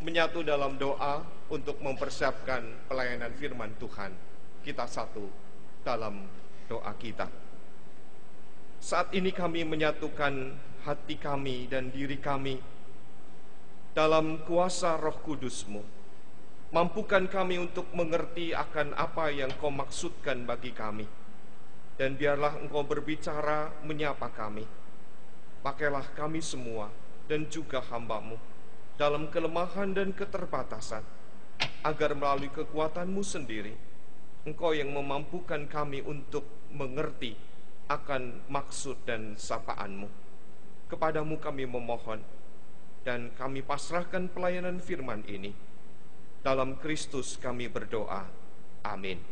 menyatu dalam doa untuk mempersiapkan pelayanan firman Tuhan. Kita satu dalam doa kita. Saat ini kami menyatukan hati kami dan diri kami dalam kuasa Roh Kudus-Mu. Mampukan kami untuk mengerti akan apa yang Kau maksudkan bagi kami. Dan biarlah Engkau berbicara menyapa kami. Pakailah kami semua dan juga hamba-Mu dalam kelemahan dan keterbatasan, agar melalui kekuatan-Mu sendiri, Engkau yang memampukan kami untuk mengerti akan maksud dan sapaan-Mu. Kepadamu kami memohon, dan kami pasrahkan pelayanan firman ini. Dalam Kristus kami berdoa. Amin.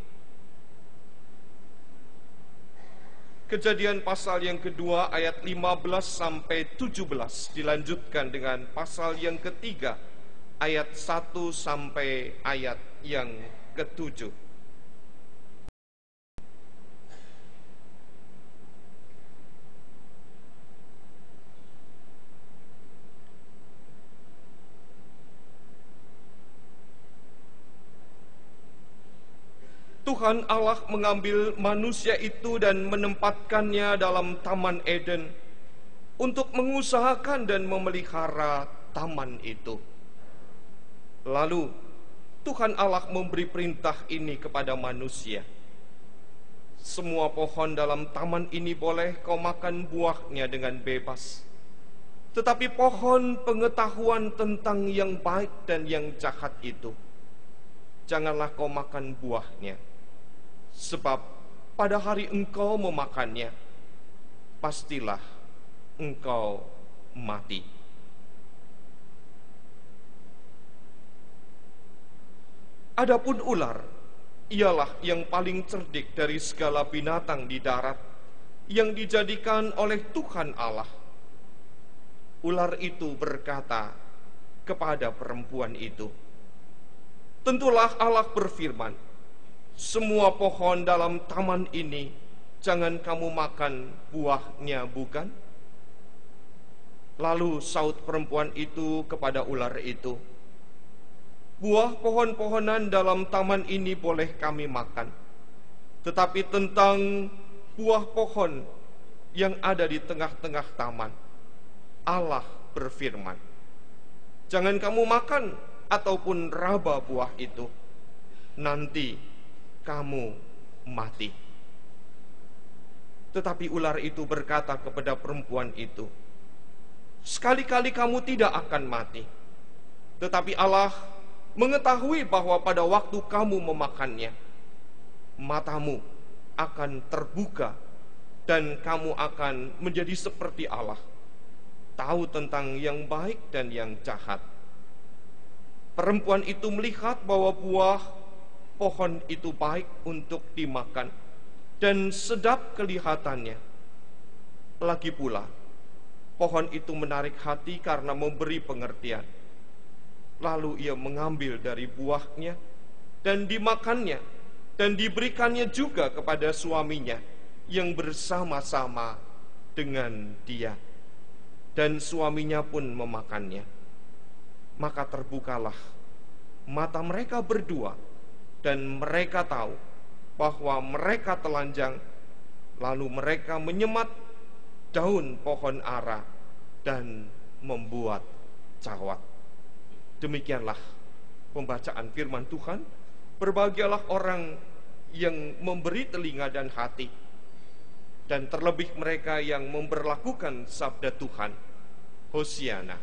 Kejadian pasal yang kedua ayat 15 sampai 17 dilanjutkan dengan pasal yang ketiga ayat 1 sampai ayat yang ke-7. Tuhan Allah mengambil manusia itu dan menempatkannya dalam Taman Eden untuk mengusahakan dan memelihara taman itu. Lalu Tuhan Allah memberi perintah ini kepada manusia. Semua pohon dalam taman ini boleh kau makan buahnya dengan bebas. Tetapi pohon pengetahuan tentang yang baik dan yang jahat itu, janganlah kau makan buahnya. Sebab pada hari engkau memakannya, pastilah engkau mati. Adapun ular, ialah yang paling cerdik dari segala binatang di darat, yang dijadikan oleh Tuhan Allah. Ular itu berkata kepada perempuan itu, tentulah Allah berfirman, semua pohon dalam taman ini jangan kamu makan buahnya, bukan? Lalu saut perempuan itu kepada ular itu, buah pohon-pohonan dalam taman ini boleh kami makan, tetapi tentang buah pohon yang ada di tengah-tengah taman, Allah berfirman, jangan kamu makan ataupun raba buah itu, nanti kamu mati. Tetapi ular itu berkata kepada perempuan itu, sekali-kali kamu tidak akan mati. Tetapi Allah mengetahui bahwa pada waktu kamu memakannya, matamu akan terbuka dan kamu akan menjadi seperti Allah, tahu tentang yang baik dan yang jahat. Perempuan itu melihat bahwa buah pohon itu baik untuk dimakan dan sedap kelihatannya. Lagi pula, pohon itu menarik hati karena memberi pengertian. Lalu ia mengambil dari buahnya dan dimakannya, dan diberikannya juga kepada suaminya yang bersama-sama dengan dia. Dan suaminya pun memakannya. Maka terbukalah mata mereka berdua, dan mereka tahu bahwa mereka telanjang. Lalu mereka menyemat daun pohon ara dan membuat cawat. Demikianlah pembacaan firman Tuhan. Berbahagialah orang yang memberi telinga dan hati, dan terlebih mereka yang memberlakukan sabda Tuhan. Hosiana.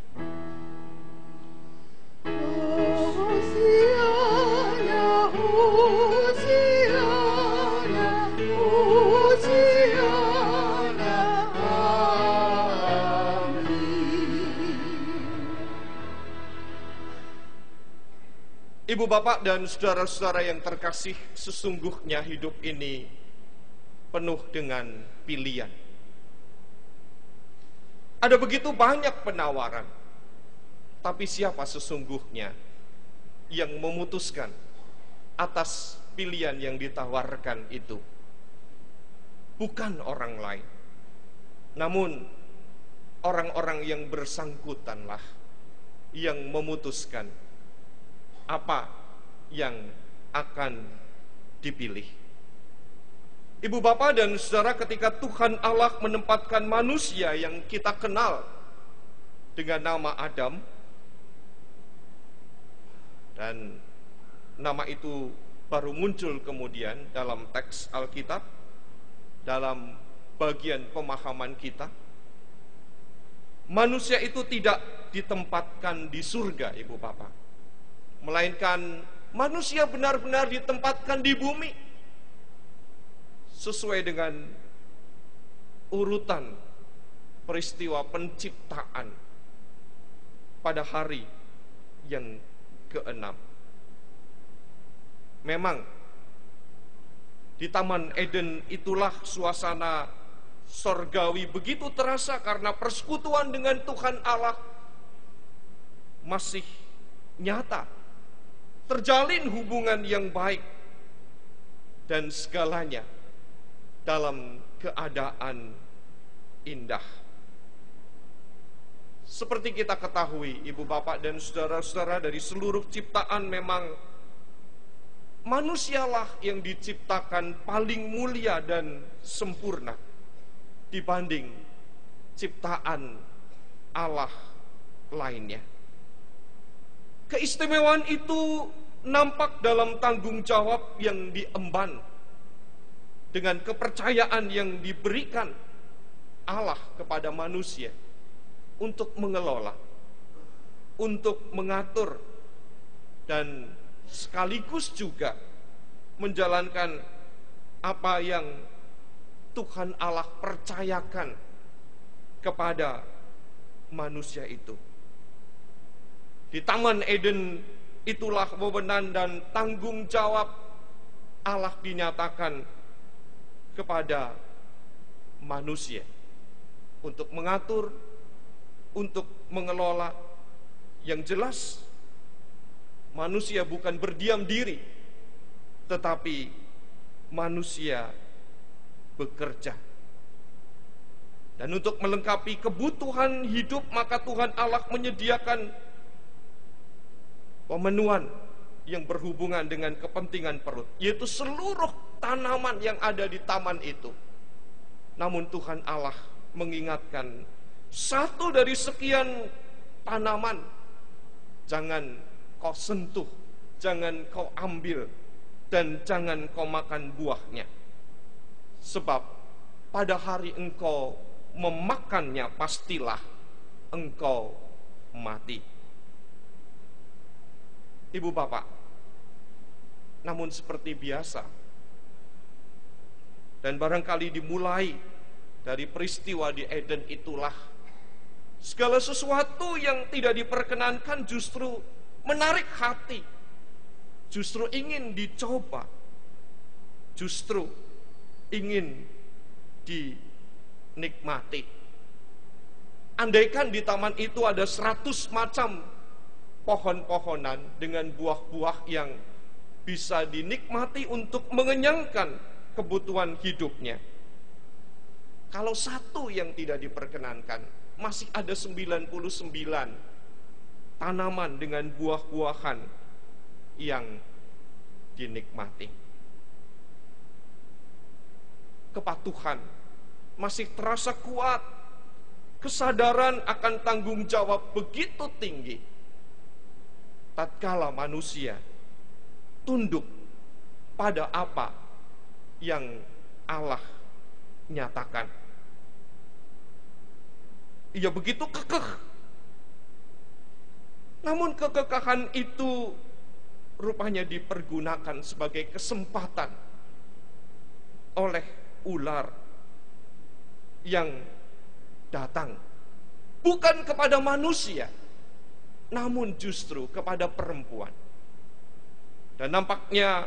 Hosiana, Hosiana, Hosiana, amin. Ibu, bapak, dan saudara-saudara yang terkasih, sesungguhnya hidup ini penuh dengan pilihan. Ada begitu banyak penawaran, tapi siapa sesungguhnya yang memutuskan atas pilihan yang ditawarkan itu? Bukan orang lain, namun orang-orang yang bersangkutanlah. yang memutuskan apa yang akan dipilih. Ibu bapak dan saudara, ketika Tuhan Allah menempatkan manusia yang kita kenal dengan nama Adam, dan nama itu baru muncul kemudian dalam teks Alkitab, dalam bagian pemahaman kita, manusia itu tidak ditempatkan di surga, ibu bapak, melainkan manusia benar-benar ditempatkan di bumi sesuai dengan urutan peristiwa penciptaan pada hari yang ke-6. Memang di Taman Eden itulah suasana sorgawi begitu terasa karena persekutuan dengan Tuhan Allah masih nyata, terjalin hubungan yang baik, dan segalanya dalam keadaan indah. Seperti kita ketahui, ibu bapak dan saudara-saudara, dari seluruh ciptaan memang manusialah yang diciptakan paling mulia dan sempurna dibanding ciptaan Allah lainnya. Keistimewaan itu nampak dalam tanggung jawab yang diemban dengan kepercayaan yang diberikan Allah kepada manusia untuk mengelola, untuk mengatur, dan sekaligus juga menjalankan apa yang Tuhan Allah percayakan kepada manusia itu. Di Taman Eden itulah wewenang dan tanggung jawab Allah dinyatakan kepada manusia untuk mengatur, untuk mengelola. Yang jelas, manusia bukan berdiam diri, tetapi manusia bekerja. Dan untuk melengkapi kebutuhan hidup, maka Tuhan Allah menyediakan pemenuhan yang berhubungan dengan kepentingan perut, yaitu seluruh tanaman yang ada di taman itu. Namun Tuhan Allah mengingatkan, satu dari sekian tanaman jangan kau sentuh, jangan kau ambil, dan jangan kau makan buahnya. Sebab pada hari engkau memakannya, pastilah engkau mati. Ibu bapak, namun seperti biasa, dan barangkali dimulai dari peristiwa di Eden itulah, segala sesuatu yang tidak diperkenankan justru menarik hati, justru ingin dicoba, justru ingin dinikmati. Andaikan di taman itu ada 100 macam pohon-pohonan dengan buah-buah yang bisa dinikmati untuk mengenyangkan kebutuhan hidupnya, kalau satu yang tidak diperkenankan, masih ada 99 tanaman dengan buah-buahan yang dinikmati. Kepatuhan masih terasa kuat, kesadaran akan tanggung jawab begitu tinggi tatkala manusia tunduk pada apa yang Allah nyatakan. Ia begitu kekeh. Namun kekekahan itu rupanya dipergunakan sebagai kesempatan oleh ular yang datang bukan kepada manusia, namun justru kepada perempuan. Dan nampaknya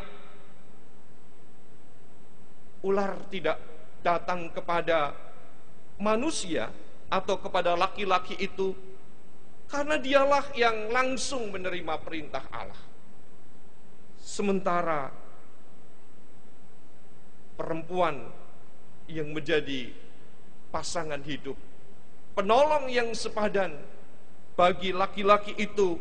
ular tidak datang kepada manusia atau kepada laki-laki itu karena dialah yang langsung menerima perintah Allah. Sementara perempuan yang menjadi pasangan hidup, penolong yang sepadan, bagi laki-laki itu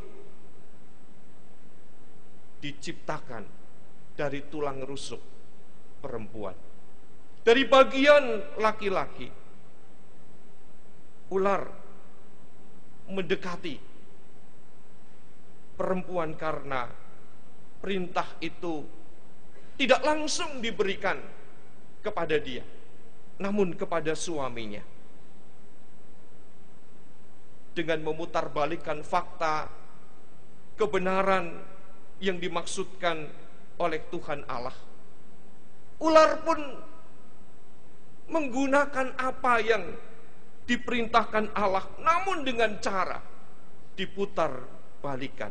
diciptakan dari tulang rusuk perempuan. Dari bagian laki-laki, ular mendekati perempuan karena perintah itu tidak langsung diberikan kepada dia, namun kepada suaminya. Dengan memutarbalikkan fakta kebenaran yang dimaksudkan oleh Tuhan Allah, ular pun menggunakan apa yang diperintahkan Allah, namun dengan cara diputar balikan.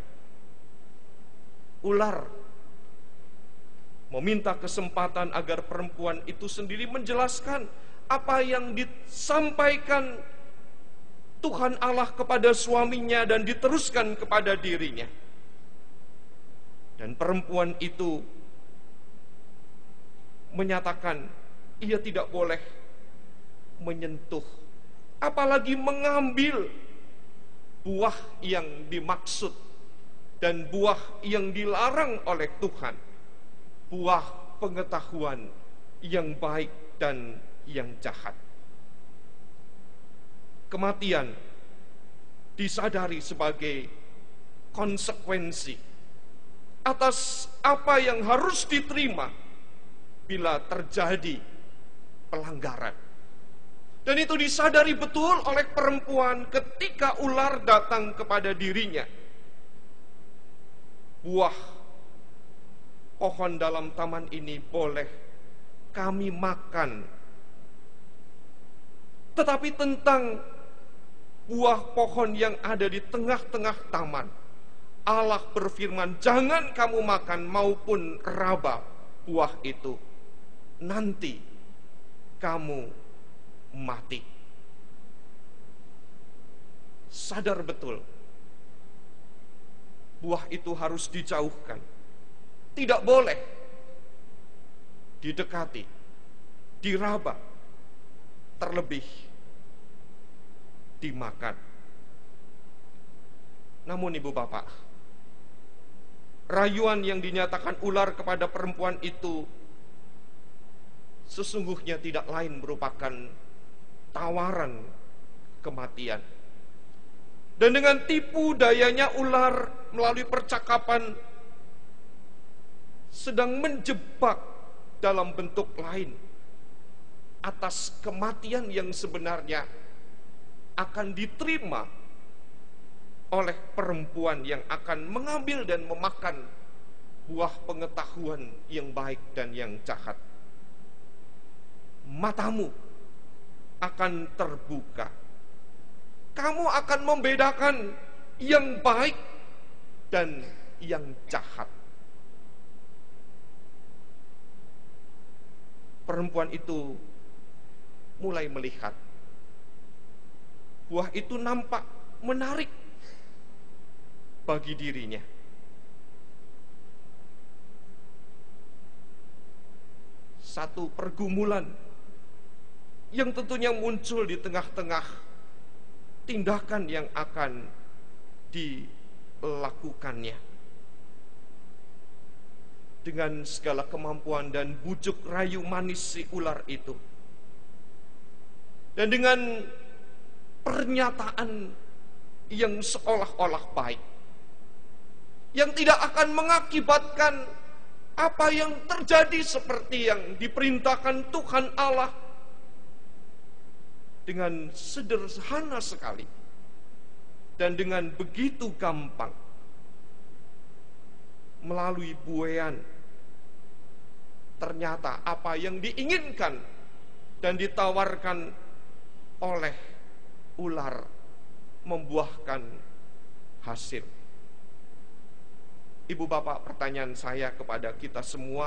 Ular meminta kesempatan agar perempuan itu sendiri menjelaskan apa yang disampaikan Tuhan Allah kepada suaminya dan diteruskan kepada dirinya. Dan perempuan itu menyatakan ia tidak boleh menyentuh, apalagi mengambil buah yang dimaksud dan buah yang dilarang oleh Tuhan, buah pengetahuan yang baik dan yang jahat. Kematian disadari sebagai konsekuensi atas apa yang harus diterima bila terjadi pelanggaran. Dan itu disadari betul oleh perempuan ketika ular datang kepada dirinya. Buah pohon dalam taman ini boleh kami makan, tetapi tentang buah pohon yang ada di tengah-tengah taman, Allah berfirman, jangan kamu makan maupun raba buah itu, nanti kamu mati. Sadar betul, buah itu harus dijauhkan, tidak boleh didekati, diraba, terlebih dimakan. Namun ibu bapak, rayuan yang dinyatakan ular kepada perempuan itu sesungguhnya tidak lain merupakan tawaran kematian. Dan dengan tipu dayanya ular melalui percakapan sedang menjebak dalam bentuk lain atas kematian yang sebenarnya akan diterima oleh perempuan yang akan mengambil dan memakan buah pengetahuan yang baik dan yang jahat. Matamu akan terbuka. Kamu akan membedakan yang baik dan yang jahat. Perempuan itu mulai melihat buah itu nampak menarik bagi dirinya. Satu pergumulan yang tentunya muncul di tengah-tengah tindakan yang akan dilakukannya. Dengan segala kemampuan dan bujuk rayu manis si ular itu, dan dengan pernyataan yang seolah-olah baik, yang tidak akan mengakibatkan apa yang terjadi seperti yang diperintahkan Tuhan Allah, dengan sederhana sekali dan dengan begitu gampang melalui buean, ternyata apa yang diinginkan dan ditawarkan oleh ular membuahkan hasil. Ibu bapak, pertanyaan saya kepada kita semua,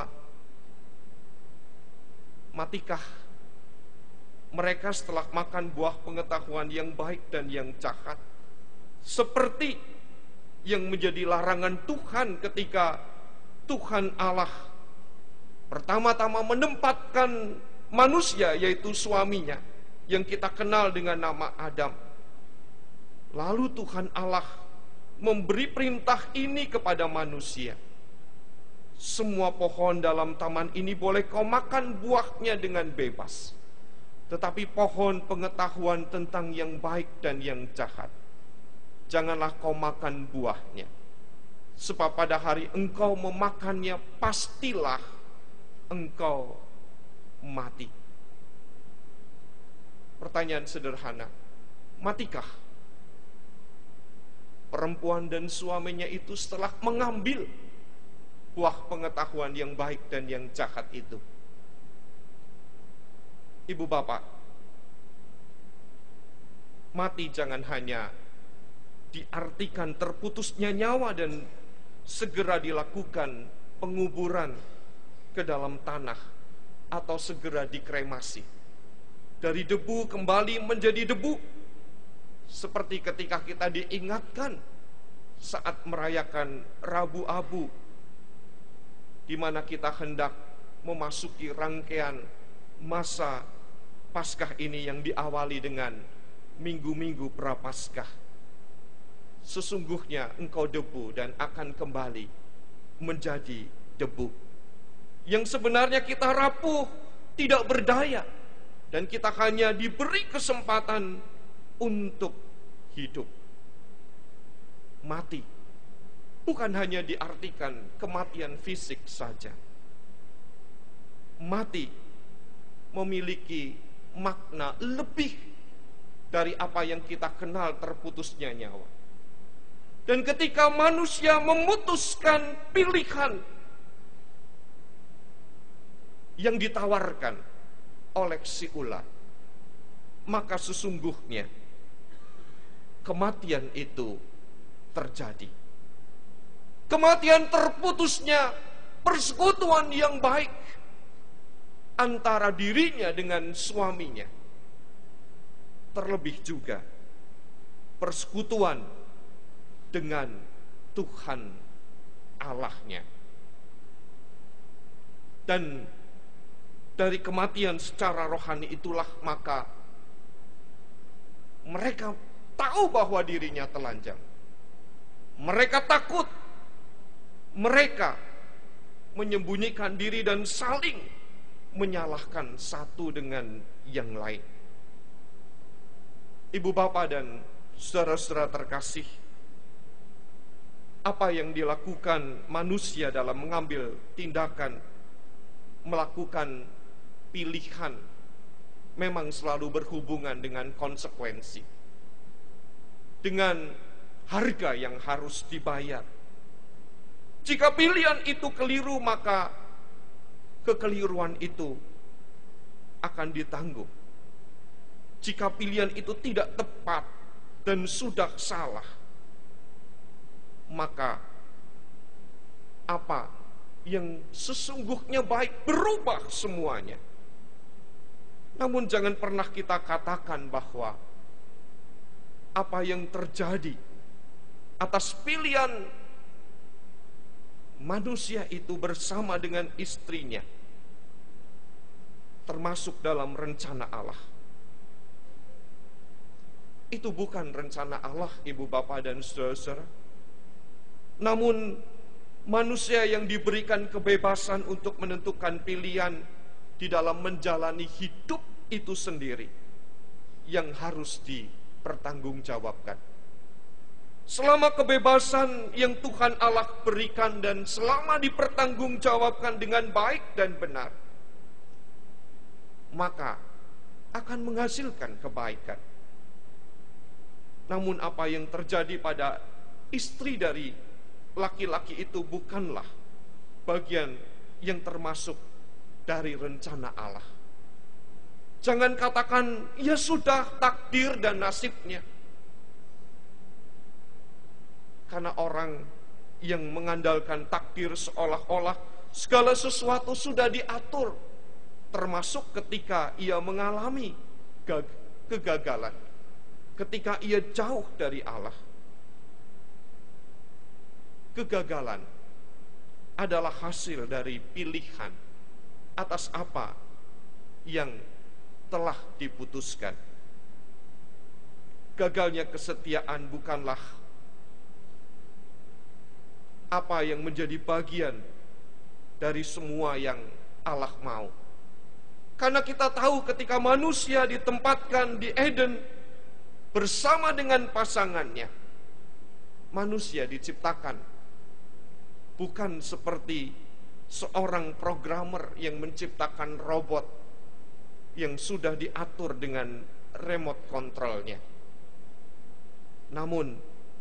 matikah mereka setelah makan buah pengetahuan yang baik dan yang jahat, seperti yang menjadi larangan Tuhan ketika Tuhan Allah pertama-tama menempatkan manusia, yaitu suaminya, yang kita kenal dengan nama Adam, Lalu Tuhan Allah memberi perintah ini kepada manusia. Semua pohon dalam taman ini boleh kau makan buahnya dengan bebas. Tetapi pohon pengetahuan tentang yang baik dan yang jahat, janganlah kau makan buahnya. Sebab pada hari engkau memakannya, pastilah engkau mati. Pertanyaan sederhana, matikah perempuan dan suaminya itu setelah mengambil buah pengetahuan yang baik dan yang jahat itu? Ibu bapak, mati jangan hanya diartikan terputusnya nyawa dan segera dilakukan penguburan ke dalam tanah atau segera dikremasi. Dari debu kembali menjadi debu. Seperti ketika kita diingatkan saat merayakan Rabu Abu, di mana kita hendak memasuki rangkaian masa Paskah ini yang diawali dengan minggu-minggu Prapaskah. Sesungguhnya engkau debu dan akan kembali menjadi debu. Yang sebenarnya kita rapuh, tidak berdaya, dan kita hanya diberi kesempatan untuk hidup. Mati bukan hanya diartikan kematian fisik saja. Mati memiliki makna lebih dari apa yang kita kenal terputusnya nyawa. Dan ketika manusia memutuskan pilihan yang ditawarkan oleh si ular, maka sesungguhnya kematian itu terjadi. Kematian terputusnya persekutuan yang baik antara dirinya dengan suaminya. Terlebih juga persekutuan dengan Tuhan Allahnya. Dan dari kematian secara rohani itulah maka mereka tahu bahwa dirinya telanjang. Mereka takut. Mereka menyembunyikan diri dan saling menyalahkan satu dengan yang lain. Ibu bapak dan saudara-saudara terkasih, apa yang dilakukan manusia dalam mengambil tindakan, melakukan pilihan, memang selalu berhubungan dengan konsekuensi, dengan harga yang harus dibayar. Jika pilihan itu keliru, maka kekeliruan itu akan ditanggung. Jika pilihan itu tidak tepat dan sudah salah, maka apa yang sesungguhnya baik berubah semuanya. Namun jangan pernah kita katakan bahwa apa yang terjadi atas pilihan manusia itu bersama dengan istrinya termasuk dalam rencana Allah. Itu bukan rencana Allah, ibu bapak dan saudara-saudara. Namun manusia yang diberikan kebebasan untuk menentukan pilihan di dalam menjalani hidup itu sendiri yang harus dipertanggungjawabkan. Selama kebebasan yang Tuhan Allah berikan dan selama dipertanggungjawabkan dengan baik dan benar, maka akan menghasilkan kebaikan. Namun apa yang terjadi pada istri dari laki-laki itu bukanlah bagian yang termasuk dari rencana Allah. Jangan katakan, ya sudah takdir dan nasibnya. Karena orang yang mengandalkan takdir seolah-olah segala sesuatu sudah diatur, termasuk ketika ia mengalami kegagalan, ketika ia jauh dari Allah. Kegagalan adalah hasil dari pilihan atas apa yang telah diputuskan. gagalnya kesetiaan bukanlah apa yang menjadi bagian dari semua yang Allah mau. Karena kita tahu ketika manusia ditempatkan di Eden bersama dengan pasangannya, manusia diciptakan bukan seperti seorang programmer yang menciptakan robot yang sudah diatur dengan remote controlnya. Namun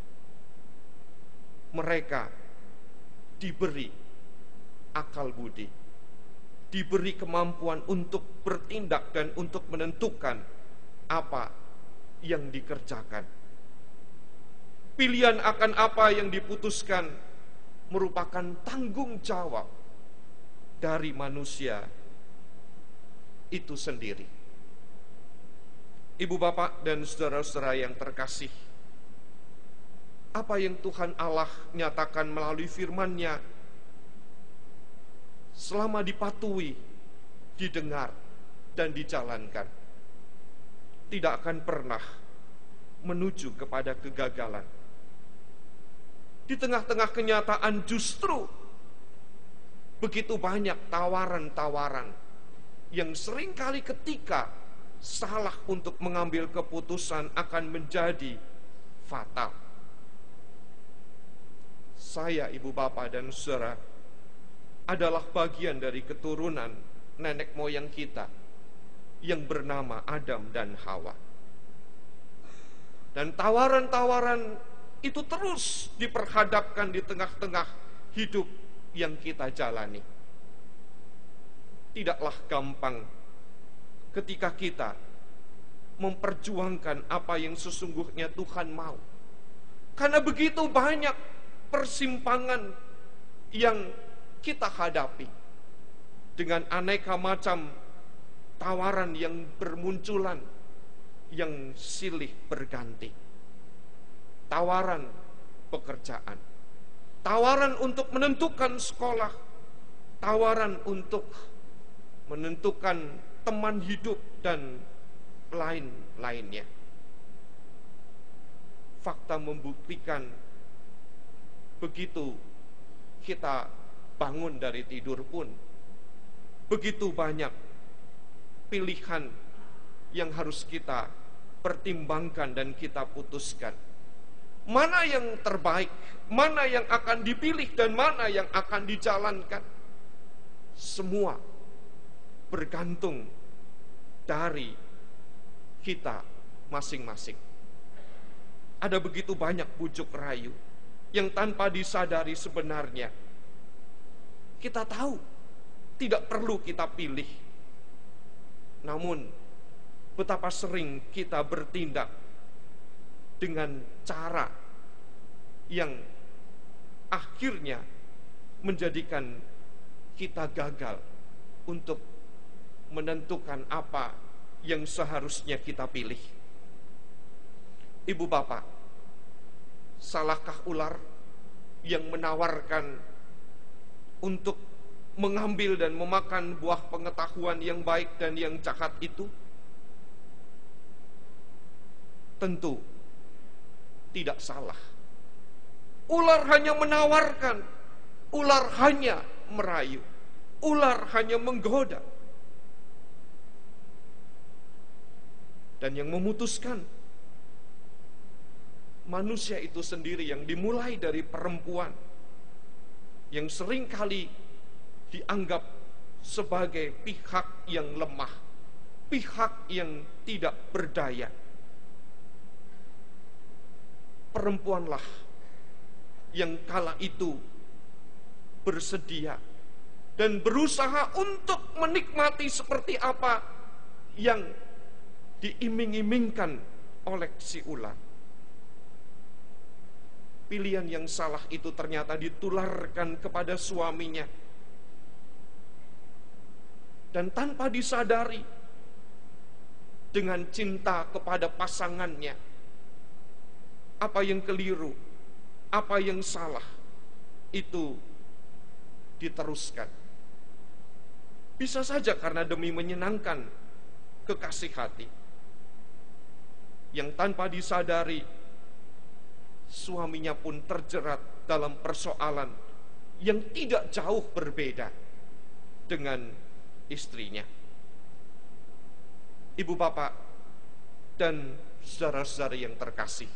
mereka diberi akal budi, diberi kemampuan untuk bertindak dan untuk menentukan apa yang dikerjakan. Pilihan akan apa yang diputuskan merupakan tanggung jawab dari manusia itu sendiri. Ibu, bapak, dan saudara-saudara yang terkasih, apa yang Tuhan Allah nyatakan melalui firman-Nya selama dipatuhi, didengar, dan dijalankan, tidak akan pernah menuju kepada kegagalan. Di tengah-tengah kenyataan justru begitu banyak tawaran-tawaran yang seringkali ketika salah untuk mengambil keputusan akan menjadi fatal. Saya, ibu, bapak, dan saudara adalah bagian dari keturunan nenek moyang kita yang bernama Adam dan Hawa. Dan tawaran-tawaran itu terus diperhadapkan di tengah-tengah hidup yang kita jalani. Tidaklah gampang ketika kita memperjuangkan apa yang sesungguhnya Tuhan mau. Karena begitu banyak persimpangan yang kita hadapi dengan aneka macam tawaran yang bermunculan, yang silih berganti. Tawaran pekerjaan, tawaran untuk menentukan sekolah, tawaran untuk menentukan teman hidup, dan lain-lainnya. Fakta membuktikan begitu kita bangun dari tidur pun, begitu banyak pilihan yang harus kita pertimbangkan dan kita putuskan. Mana yang terbaik, mana yang akan dipilih, dan mana yang akan dijalankan. Semua bergantung dari kita masing-masing. Ada begitu banyak bujuk rayu yang tanpa disadari sebenarnya kita tahu tidak perlu kita pilih. Namun betapa sering kita bertindak dengan cara yang akhirnya menjadikan kita gagal untuk menentukan apa yang seharusnya kita pilih. Ibu, bapak, salahkah ular yang menawarkan untuk mengambil dan memakan buah pengetahuan yang baik dan yang jahat itu? Tentu tidak salah. Ular hanya menawarkan, ular hanya merayu, ular hanya menggoda. Dan yang memutuskan manusia itu sendiri, yang dimulai dari perempuan yang seringkali dianggap sebagai pihak yang lemah, pihak yang tidak berdaya. Perempuanlah yang kala itu bersedia dan berusaha untuk menikmati seperti apa yang diiming-imingkan oleh si ular. Pilihan yang salah itu ternyata ditularkan kepada suaminya. Dan tanpa disadari, dengan cinta kepada pasangannya, apa yang keliru, apa yang salah, itu diteruskan. Bisa saja karena demi menyenangkan kekasih hati. yang tanpa disadari suaminya pun terjerat dalam persoalan yang tidak jauh berbeda dengan istrinya. Ibu bapak dan saudara-saudari yang terkasih,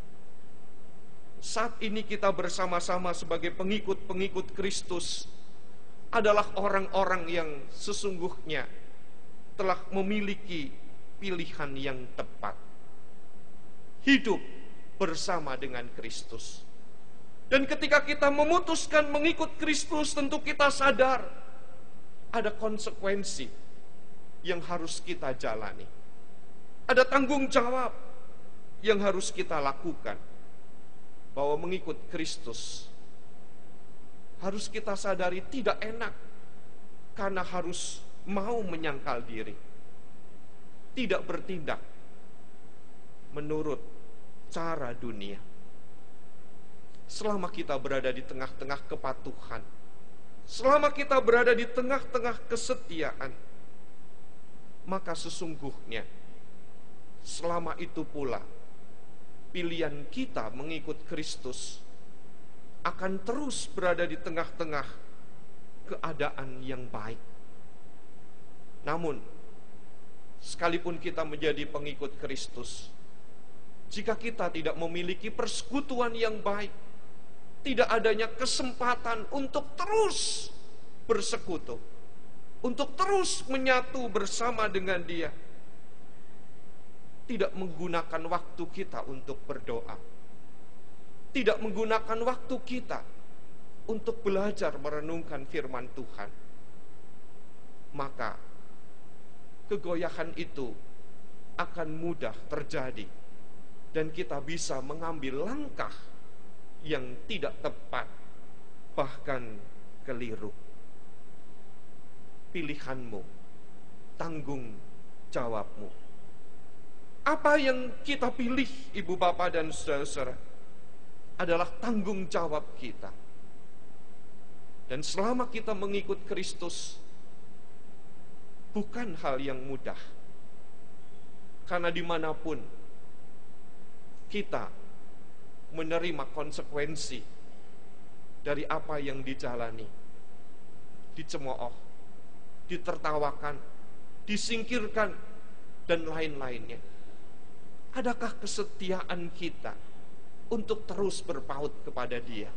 saat ini kita bersama-sama sebagai pengikut-pengikut Kristus adalah orang-orang yang sesungguhnya telah memiliki pilihan yang tepat. Hidup bersama dengan Kristus. Dan ketika kita memutuskan mengikut Kristus, tentu kita sadar ada konsekuensi yang harus kita jalani. Ada tanggung jawab yang harus kita lakukan. Bahwa mengikut Kristus harus kita sadari tidak enak, karena harus mau menyangkal diri, tidak bertindak menurut cara dunia. Selama kita berada di tengah-tengah kepatuhan, selama kita berada di tengah-tengah kesetiaan, maka sesungguhnya selama itu pula pilihan kita mengikut Kristus akan terus berada di tengah-tengah keadaan yang baik. Namun, sekalipun kita menjadi pengikut Kristus, jika kita tidak memiliki persekutuan yang baik, tidak adanya kesempatan untuk terus bersekutu, untuk terus menyatu bersama dengan Dia, tidak menggunakan waktu kita untuk berdoa, tidak menggunakan waktu kita untuk belajar merenungkan firman Tuhan, maka kegoyahan itu akan mudah terjadi dan kita bisa mengambil langkah yang tidak tepat, bahkan keliru. Pilihanmu, tanggung jawabmu. Apa yang kita pilih, ibu bapak dan saudara-saudara, adalah tanggung jawab kita. Dan selama kita mengikut Kristus, bukan hal yang mudah. Karena dimanapun kita menerima konsekuensi dari apa yang dijalani, dicemooh, ditertawakan, disingkirkan, dan lain-lainnya. Adakah kesetiaan kita untuk terus berpaut kepada Dia?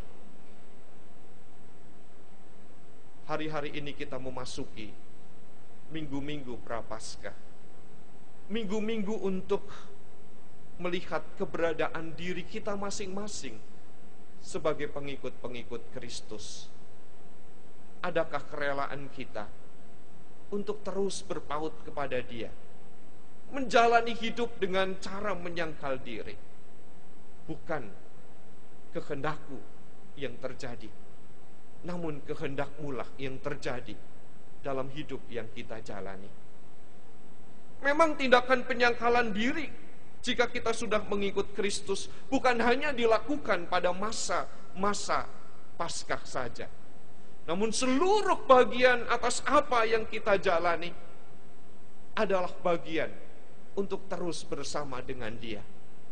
Hari-hari ini kita memasuki minggu-minggu Prapaskah, minggu-minggu untuk melihat keberadaan diri kita masing-masing sebagai pengikut-pengikut Kristus. Adakah kerelaan kita untuk terus berpaut kepada Dia, menjalani hidup dengan cara menyangkal diri? Bukan kehendakku yang terjadi, namun kehendakmu lah yang terjadi dalam hidup yang kita jalani. Memang tindakan penyangkalan diri jika kita sudah mengikut Kristus bukan hanya dilakukan pada masa-masa Paskah saja, namun seluruh bagian atas apa yang kita jalani adalah bagian untuk terus bersama dengan Dia.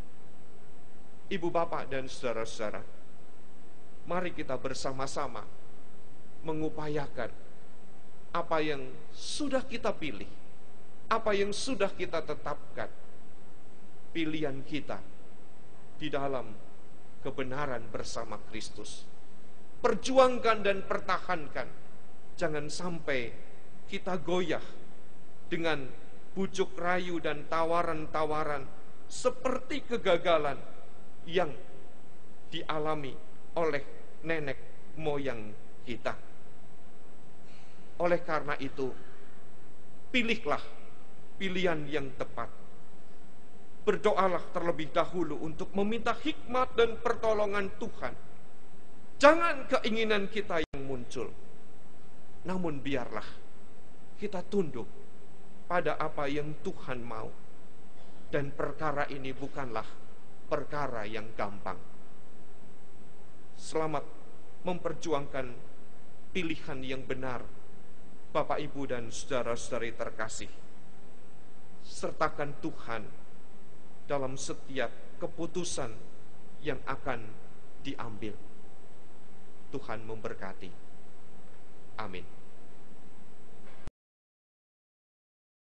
Ibu bapak dan saudara-saudara, mari kita bersama-sama mengupayakan apa yang sudah kita pilih, apa yang sudah kita tetapkan, pilihan kita di dalam kebenaran bersama Kristus. Perjuangkan dan pertahankan, jangan sampai kita goyah dengan bujuk rayu dan tawaran-tawaran seperti kegagalan yang dialami oleh nenek moyang kita. Oleh karena itu, pilihlah pilihan yang tepat. Berdoalah terlebih dahulu untuk meminta hikmat dan pertolongan Tuhan. Jangan keinginan kita yang muncul, namun biarlah kita tunduk pada apa yang Tuhan mau. Dan perkara ini bukanlah perkara yang gampang. Selamat memperjuangkan pilihan yang benar, Bapak, Ibu, dan saudara-saudari terkasih. Sertakan Tuhan dalam setiap keputusan yang akan diambil. Tuhan memberkati. Amin.